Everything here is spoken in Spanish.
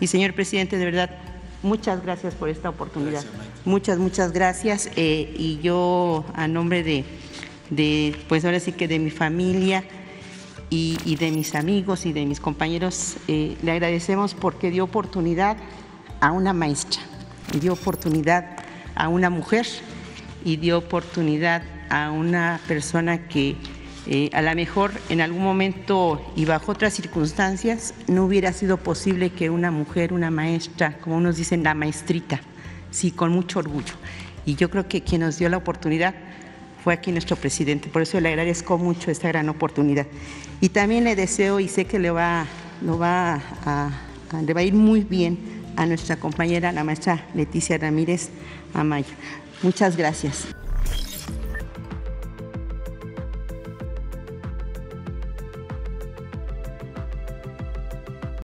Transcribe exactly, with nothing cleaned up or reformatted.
Y señor presidente, de verdad, muchas gracias por esta oportunidad. Muchas, muchas gracias. Eh, y yo, a nombre de, de, pues ahora sí que de mi familia y, y de mis amigos y de mis compañeros, eh, le agradecemos porque dio oportunidad a una maestra, dio oportunidad a una mujer y dio oportunidad a una persona que eh, a lo mejor en algún momento y bajo otras circunstancias no hubiera sido posible que una mujer, una maestra, como unos dicen, la maestrita, sí, con mucho orgullo. Y yo creo que quien nos dio la oportunidad fue aquí nuestro presidente, por eso le agradezco mucho esta gran oportunidad. Y también le deseo, y sé que le va, lo va a, a, le va a ir muy bien a nuestra compañera, la maestra Leticia Ramírez Amaya. Muchas gracias.